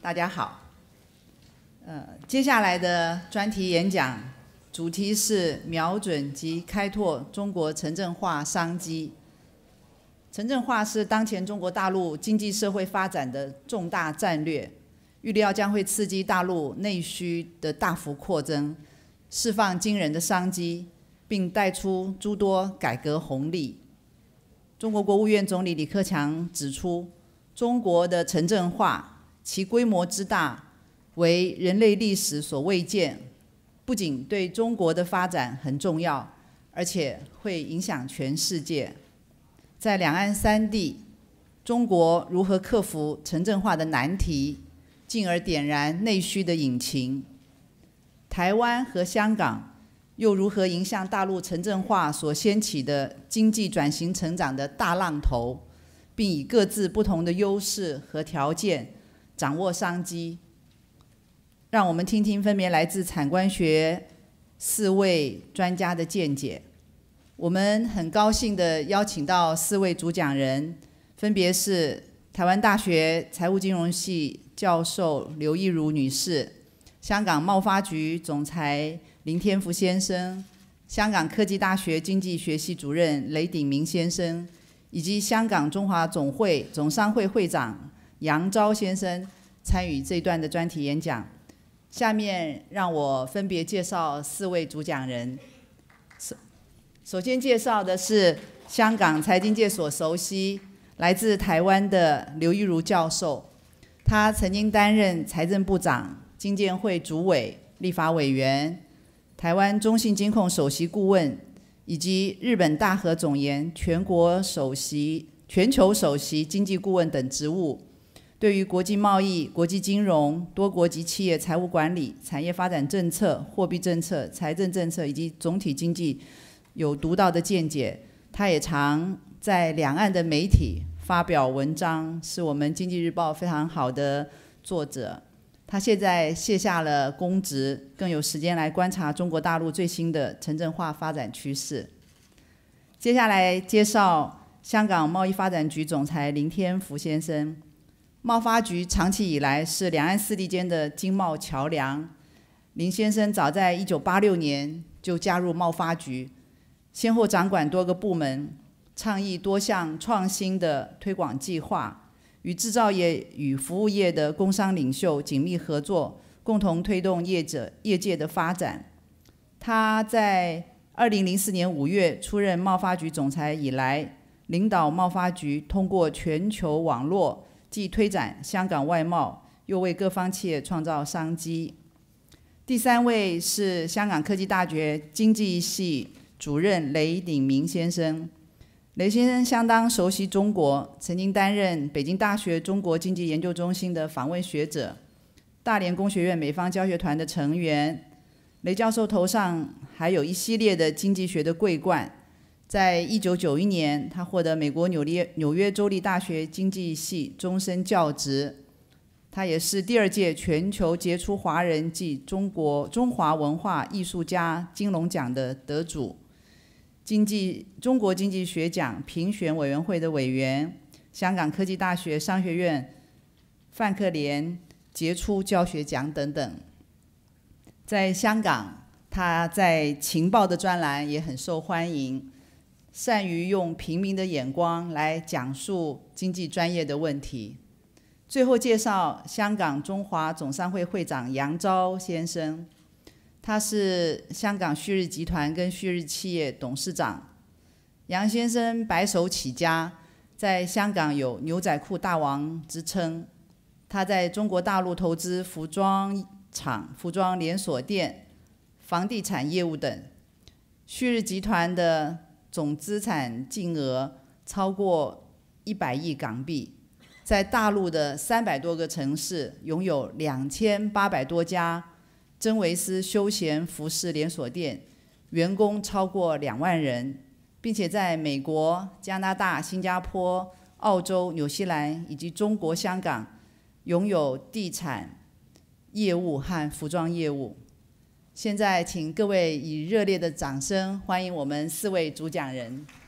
大家好。接下来的专题演讲主题是瞄准及开拓中国城镇化商机。城镇化是当前中国大陆经济社会发展的重大战略，预料将会刺激大陆内需的大幅扩增，释放惊人的商机，并带出诸多改革红利。中国国务院总理李克强指出，中国的城镇化其规模之大，为人类历史所未见，不仅对中国的发展很重要，而且会影响全世界。在两岸三地，中国如何克服城镇化的难题，进而点燃内需的引擎？台湾和香港又如何迎向大陆城镇化所掀起的经济转型成长的大浪头，并以各自不同的优势和条件掌握商机？让我们听听分别来自产官学4位专家的见解。我们很高兴地邀请到4位主讲人，分别是台湾大学财务金融系教授刘益如女士、香港贸发局总裁林天福先生、香港科技大学经济学系主任雷鼎明先生，以及香港中华总商会会长杨钊先生参与这一段的专题演讲。下面让我分别介绍4位主讲人。首先介绍的是香港财经界所熟悉、来自台湾的刘益如教授。他曾经担任财政部长、经建会主委、立法委员、台湾中信金控首席顾问，以及日本大和总研全球首席经济顾问等职务。对于国际贸易、国际金融、多国及企业财务管理、产业发展政策、货币政策、财政政策以及总体经济有独到的见解。他也常在两岸的媒体发表文章，是我们经济日报非常好的作者。他现在卸下了公职，更有时间来观察中国大陆最新的城镇化发展趋势。接下来介绍香港贸易发展局总裁林天福先生。贸发局长期以来是两岸4地间的经贸桥梁。林先生早在1986年就加入贸发局，先后掌管多个部门，倡议多项创新的推广计划，与制造业与服务业的工商领袖紧密合作，共同推动业界的发展。他在2004年5月出任贸发局总裁以来，领导贸发局通过全球网络，既推展香港外贸，又为各方企业创造商机。第3位是香港科技大学经济系主任雷鼎明先生。雷先生相当熟悉中国，曾经担任北京大学中国经济研究中心的访问学者，大连工学院美方教学团的成员。雷教授头上还有一系列的经济学的桂冠。在1991年，他获得美国纽约州立大学经济系终身教职。他也是第2届全球杰出华人暨中华文化艺术家金龙奖的得主，中国经济学奖评选委员会的委员，香港科技大学商学院范克廉杰出教学奖等等。在香港，他在情报的专栏也很受欢迎，善于用平民的眼光来讲述经济专业的问题。最后介绍香港中华总商会会长杨钊先生。他是香港旭日集团跟旭日企业董事长。杨先生白手起家，在香港有牛仔裤大王之称。他在中国大陆投资服装厂、服装连锁店、房地产业务等。旭日集团的总资产净额超过100亿港币，在大陆的300多个城市拥有2800多家真维斯休闲服饰连锁店，员工超过2万人，并且在美国、加拿大、新加坡、澳洲、纽西兰以及中国香港拥有地产业务和服装业务。现在请各位以热烈的掌声欢迎我们4位主讲人。